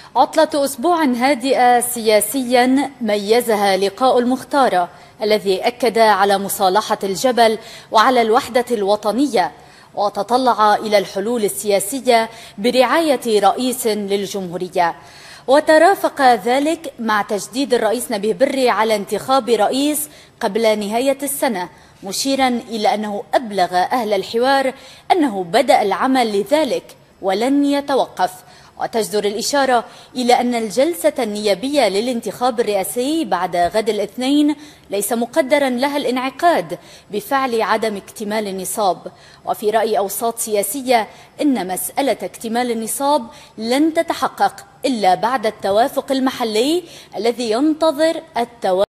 عطلة أسبوع هادئة سياسيا ميزها لقاء المختار الذي أكد على مصالحة الجبل وعلى الوحدة الوطنية، وتطلع إلى الحلول السياسية برعاية رئيس للجمهورية. وترافق ذلك مع تجديد الرئيس نبيه بري على انتخاب رئيس قبل نهاية السنة، مشيرا إلى أنه أبلغ أهل الحوار أنه بدأ العمل لذلك ولن يتوقف. وتجدر الإشارة إلى أن الجلسة النيابية للانتخاب الرئاسي بعد غد الاثنين ليس مقدرا لها الانعقاد بفعل عدم اكتمال النصاب. وفي رأي أوساط سياسية إن مسألة اكتمال النصاب لن تتحقق إلا بعد التوافق المحلي الذي ينتظر التوافق